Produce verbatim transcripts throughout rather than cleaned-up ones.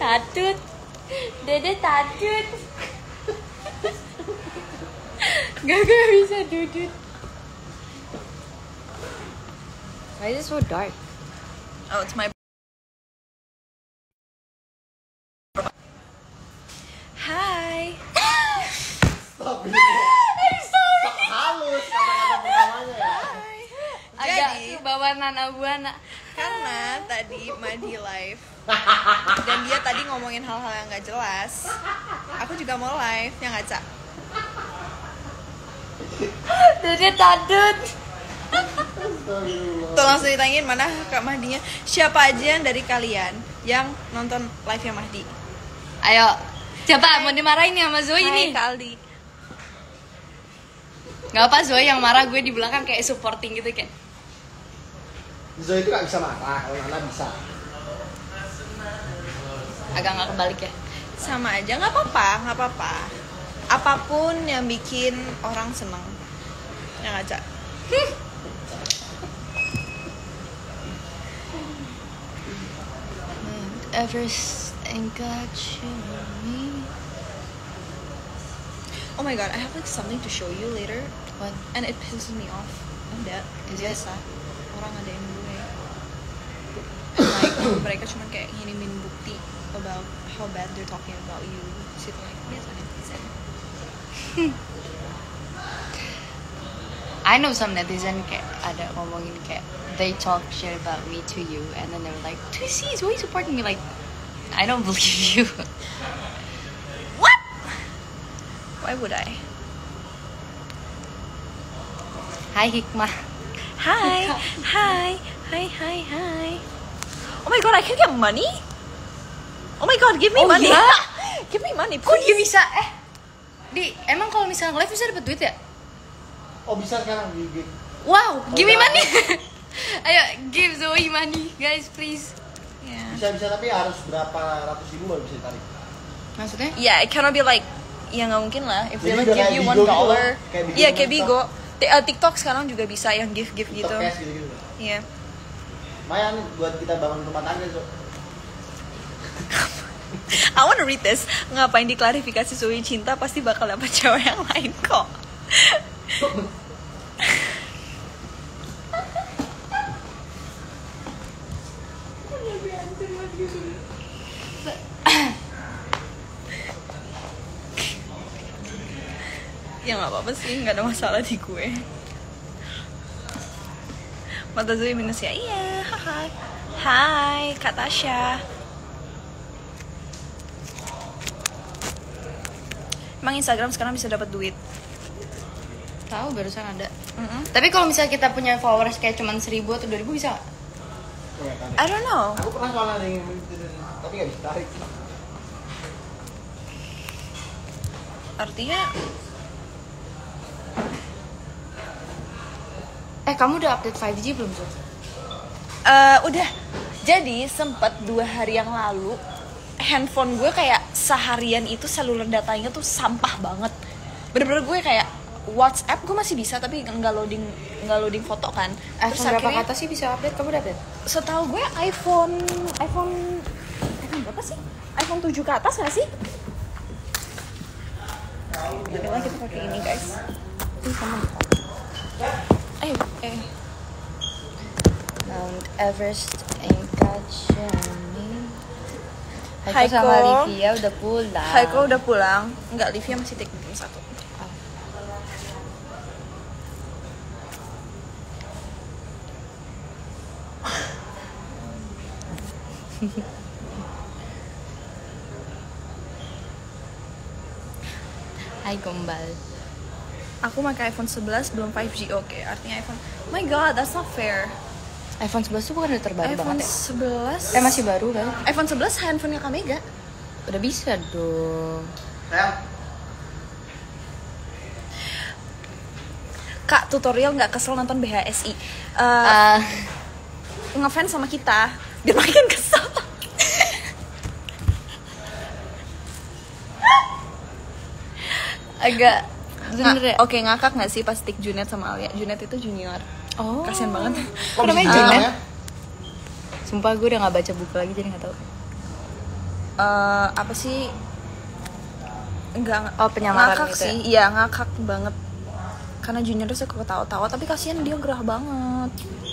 Tatut. Dede tatut. Gak, gak bisa dudut. Why is it so dark? Oh, it's my. Hi. Stop dulu. I'm sorry. Halus kata-kata pertamanya ya. Agak Jadi, bawa nana buana. karena tadi Madi live dan dia tadi ngomongin hal-hal yang gak jelas, aku juga mau live, ya nggak, Cak? Dede tatut. Tuh langsung ditanyain mana Kak Mahdinya. Siapa aja yang dari kalian yang nonton live-nya Mahdi? Ayo, siapa mau dimarahin ya sama Zoe Hai, nih? Kak Aldi. Gak apa Zoe yang marah, gue di belakang kayak supporting gitu kayak. Zoe itu gak bisa marah, kalau Nana bisa. Agak gak kebalik ya. Sama aja, nggak apa-apa, nggak apa-apa. Apapun yang bikin orang seneng, ya nggak, Cak? Everything got you me. Oh my god, I have like something to show you later, What? and it pisses me off. Ada, Is it? biasa. Orang ada yang gue. And like mereka cuma kayak ngirimin bukti about how bad they're talking about you. Situ like biasa netizen. I know some netizen kayak ada ngomongin kayak they talk shit about me to you and then they're like, to see, why are you supporting me? Like, I don't believe you. What? Why would I? Hai Hikmah. Hi, hi, hi, hi, hi. Oh my god, I can get money? Oh my god, give me Oh, money. iya? Give me money, Kok please. dia bisa? Eh, Di, emang kalau misalnya live bisa dapat duit ya? Oh bisa sekarang di game. Wow, give me udah. money. Ayo, give Zoe money, guys, please. Yeah. Bisa bisa tapi harus berapa ratus ribu baru bisa ditarik. Maksudnya? Yeah, it cannot be like, ya nggak mungkin lah. If they Jadi like udah give kayak you Bigo one gitu loh. dollar, Kayak Bigo iya sama kayak Bigo. T- uh, TikTok sekarang juga bisa yang give give gitu. TikTok cash gitu-gitu. Iya. Lumayan buat kita bangun rumah tangga, so. I wanna read this. Ngapain diklarifikasi Zoe cinta pasti bakal dapat cewek yang lain kok. Ya nggak apa-apa sih, nggak ada masalah di gue. Mata Zoe minus ya, iya, haha. Hai, Kak Tasya. Emang Instagram sekarang bisa dapat duit? Tahu barusan ada. Mm-mm. Tapi kalau misalnya kita punya followers kayak cuman seribu atau dua ribu bisa nggak? I don't know. Aku pernah soalnya ada yang tapi gak bisa tarik. Artinya, Eh, kamu udah update five G belum, Zo? eh udah. Jadi sempat dua hari yang lalu handphone gue kayak seharian itu seluler datanya tuh sampah banget. Bener-bener gue kayak WhatsApp gue masih bisa tapi nggak loading nggak loading foto kan. iPhone berapa ke atas sih bisa update? Kamu udah update? Setahu gue iPhone iPhone iPhone berapa sih? iPhone tujuh ke atas nggak sih? Bagaimana kita pakai ini guys? Ini sama. Ayo, eh. Mount Everest ain't got you me. Hai, Haiko sama Ko. Livia udah pulang. Hai, kau udah pulang? Enggak, Livia masih take game satu. Hai Gombal. Aku pakai iPhone eleven belum five G. Oke, artinya iPhone. Oh my god, that's not fair. iPhone eleven tuh bukan udah terbaru iPhone banget ya? eleven. Eh masih baru kan? iPhone eleven handphonenya Kak Mega. Udah bisa dong. Sayang, Kak, tutorial nggak kesel nonton B H S I. Uh, Ah, ngefans sama kita biar makin kesel. agak bener ya? Nga- Oke, ngakak nggak sih pas tik Junet sama Alia? Junet itu junior. Oh. Kasian banget. Kok namanya bisa Junet? namanya? Sumpah gue udah gak baca buku lagi jadi gak tahu. eh, apa sih? Enggak, Oh, penyamaran ngakak gitu sih. Iya, ngakak banget. Karena junior tuh suka ketawa-tawa, tapi kasihan dia gerah banget.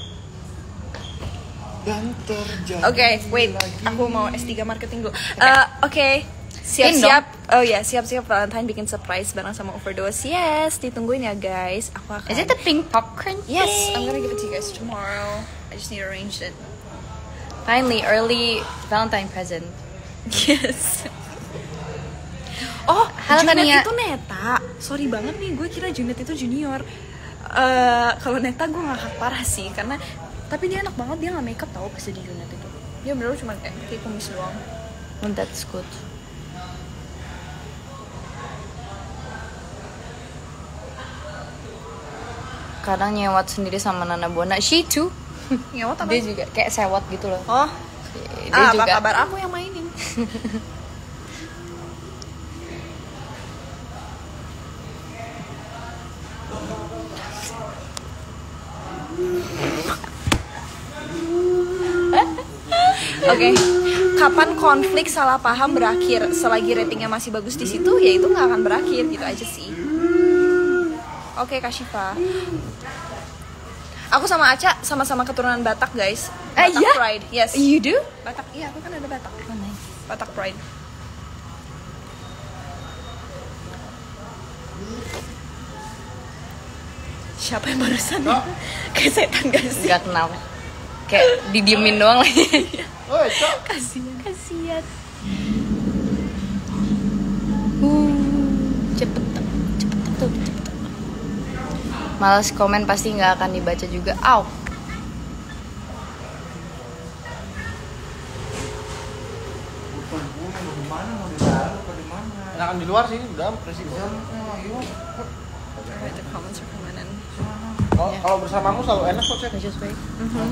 Dan terjadi. Oke, okay, wait. Aku mau S tiga marketing dulu. Oke, uh, okay. Siap-siap. Oh ya, siap-siap Valentine bikin surprise bareng sama Overdose. Yes, ditungguin ya guys. Aku akan. Is it the pink popcorn? Yes, I'm gonna give it to you guys tomorrow. I just need to arrange it. Finally, early Valentine present. Yes. Oh, Halo, Junet Tania. itu Neta. Sorry banget nih, gue kira Junet itu junior. Uh, kalau Neta gue ngakak parah sih, karena tapi dia enak banget, dia nggak makeup tau pas jadi Junet itu. Dia bener cuma kayak kayak kumis doang. Oh, that's good. Kadang nyewat sendiri sama Nana Buana. She too. Ngewat apa? Dia juga kayak sewot gitu loh. Oh, Dia ah, juga. apa kabar aku yang mainin? Oke, okay. Kapan konflik salah paham berakhir? Selagi ratingnya masih bagus di situ, ya itu nggak akan berakhir gitu aja sih. Oke, okay, Kak Syifa. Aku sama Aca sama-sama keturunan Batak guys. Eh, Batak iya? Pride, yes. You do? Batak, iya aku kan ada Batak. Oh, nice. Batak Pride. Siapa yang barusan? Oh. Kayak setan gak sih? Gak kenal. Kayak didiemin doang lagi. Oi, Cok. Kasian. Kasian. Uh, cepet, cepet tuh, cepet. Malas komen pasti nggak akan dibaca juga. Au. Di mana mau di dalam apa di mana? Enakan di luar sih, di dalam presiden. Alright, the comments are coming in. Kalau kalau bersamamu selalu enak kok, Cek. Just wait.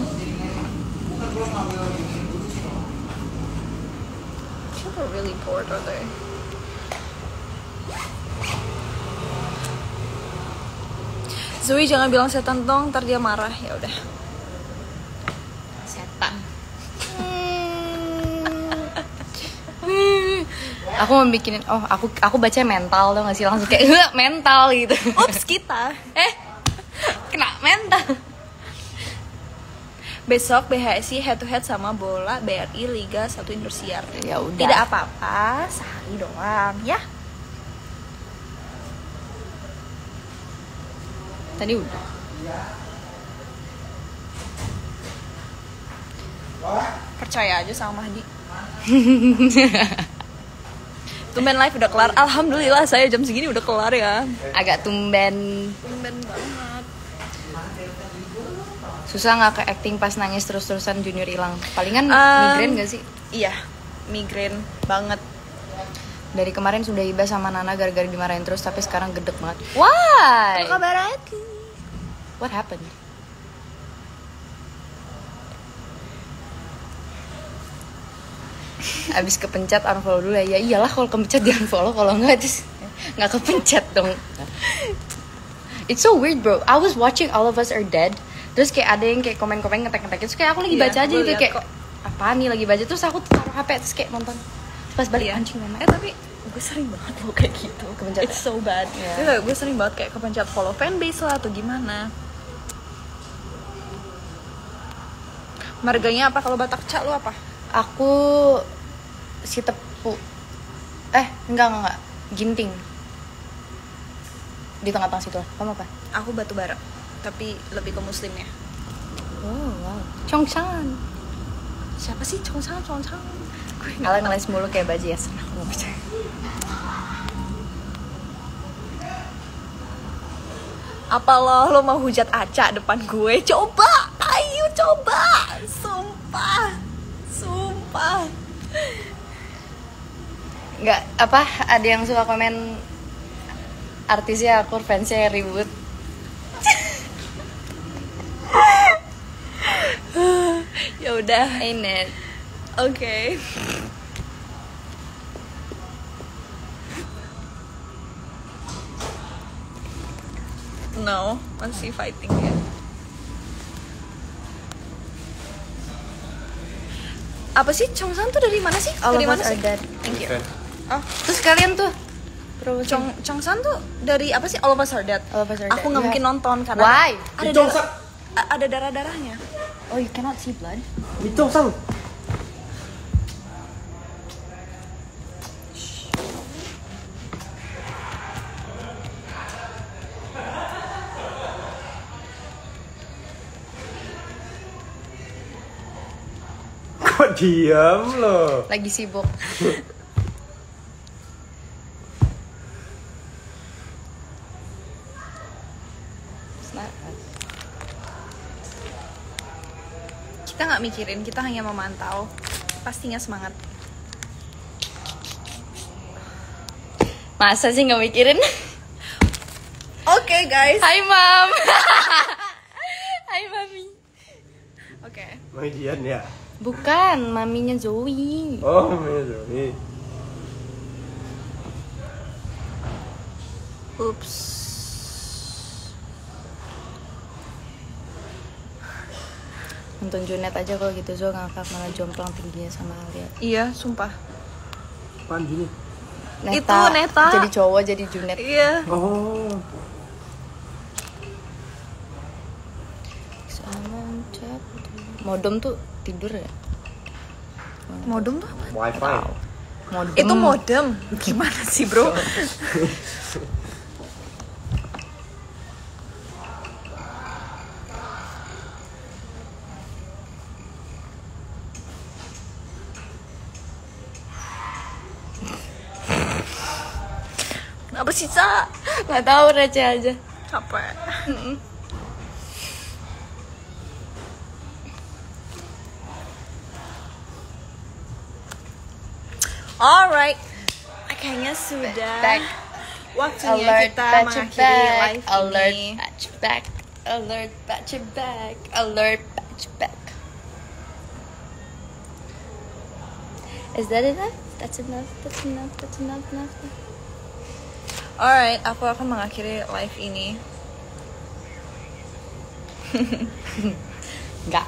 People are really bored, are they? Zoe jangan bilang setan dong, ntar dia marah. Ya udah. Setan. Aku mau bikinin, oh aku aku baca mental tuh nggak sih, langsung kayak "Heh, mental gitu. Ups, kita. Eh, kena mental. Besok B H S I head to head sama bola B R I Liga satu Indosiar. Ya udah. Tidak apa-apa, sehari doang ya. Tadi udah. Percaya aja sama Mahdi. Tumben live udah kelar. Alhamdulillah saya jam segini udah kelar ya. Agak tumben. Tumben banget. Susah nggak ke acting pas nangis terus-terusan junior hilang? Palingan Um, migrain gak sih? Iya, migrain banget. Dari kemarin sudah iba sama Nana gara-gara dimarahin terus, tapi sekarang gedek banget. Why? Apa kabar aku? What happened? Abis kepencet unfollow dulu ya. Ya iyalah kalau kepencet di unfollow, kalau enggak terus nggak kepencet dong. It's so weird bro. I was watching All of Us Are Dead. Terus kayak ada yang kayak komen-komen ngetek-ngetek. Terus kayak aku lagi Iya, baca aja gue gitu liat kayak kok. apaan nih lagi baca. Terus aku taruh H P terus kayak nonton. Terus pas balik Iya. anjing memang. Eh tapi gue sering banget loh kayak gitu. Kepencet. It's so bad. Iya. Iya, gue sering banget kayak kepencet follow fanbase lah atau gimana. Marganya apa kalau Batak Cak lu apa? Aku si tepu. Eh, enggak enggak, enggak. Ginting. Di tengah-tengah situ lah. Kamu apa? Aku batu bara, tapi lebih ke muslimnya. Oh, wow. Chongshan. Siapa sih Chongshan Chongshan? Gue nggak Kalian tahu. ngeles mulu kayak baju ya, senang aku nggak percaya. Apa lo lo mau hujat Aca depan gue? Coba, ayo coba. Sumpah, sumpah. Nggak, apa, ada yang suka komen artisnya aku fansnya ribut. Ya udah, Ain't it? oke. No, masih fighting ya. Apa sih Chongsan tuh dari mana sih? All dari of mana Us sih? Are Dead. Thank you. Fan. Oh, Terus kalian tuh promosi. Chong Chongsan tuh dari apa sih? All of Us Are Dead. All of Us Are Aku Dead, nggak you mungkin have- nonton karena Why? ada Itu darah, a- ada darah darahnya. Oh, you cannot see blood. Mitong sang. Kok diam lo? Lagi sibuk. Semangat. Kita nggak mikirin, kita hanya memantau. Pastinya semangat. Masa sih nggak mikirin? Oke guys. Hai mam. Hai mami. Oke. Magian ya. Bukan, maminya Zoe. Oh, Zoe. Ups. Nonton Junet aja kalau gitu Zo ngakak malah jomplang tingginya sama Alia. Iya, sumpah. Apaan gini? Neta, Itu Neta. jadi cowok jadi Junet. Iya. Oh. Modem tuh tidur ya? Modem tuh apa? Wifi. Modem. Itu modem. Gimana sih, Bro? Apa sih, Sa? Nggak tahu, receh aja. Capek. Alright, kayaknya sudah Back. waktunya Alert, kita patch it mengakhiri back. live Alert, ini. patch back. Alert, patch it back. Alert, patch back. Is that enough? That's enough. That's enough. That's enough. Enough. Alright, aku akan mengakhiri live ini. Enggak.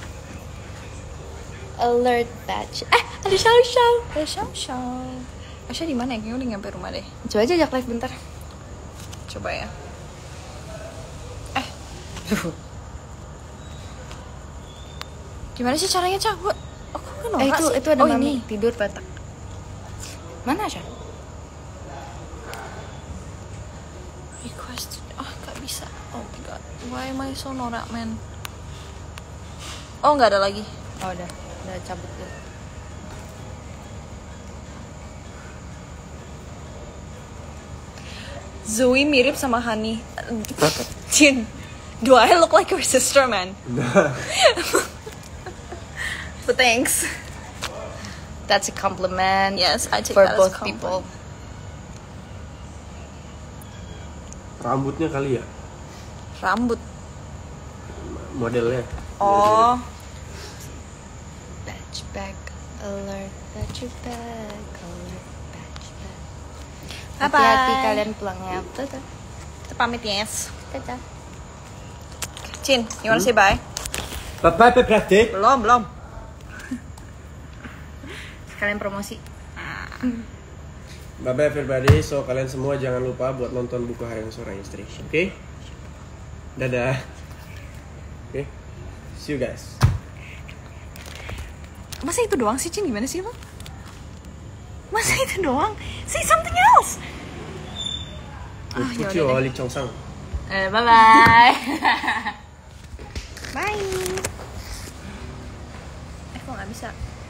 Alert, patch. Eh, ada show show. Ada Shao Shao. Asya di mana ya? Kayaknya udah nyampe rumah deh. Coba aja ajak live bentar. Coba ya. Eh, gimana sih caranya, Cak? Gua aku kan Eh itu sih. itu ada oh, mami ini. tidur batak. Mana Sya? Request. Ah, gak bisa. Oh my god. Why am I so norak, man? Oh, nggak ada lagi. Oh udah, udah cabut deh. Zoe mirip sama Hani. Jin, do I look like your sister, man? But thanks. That's a compliment. Yes, I take for that as a both compliment. people. Rambutnya kali ya? Rambut. Modelnya. Oh, Patch back, alert, patch back, alert, patch back. Bye-bye. Hati-hati kalian pulangnya. Dadah. kita pamit, yes. Dadah. Cin, you wanna say bye? Bye-bye, berarti. Belum, belum. Kalian promosi. Bye-bye everybody. So kalian semua jangan lupa buat nonton Buku Harian Seorang Istri. Oke? Okay? Dadah. Oke. Okay? See you guys. Masa itu doang sih, Cin? Gimana sih lo? Masa itu doang? Say something else. Ah, ya Puccio udah deh. Li Chongsang. Eh, bye bye. Bye. Eh, kok nggak bisa?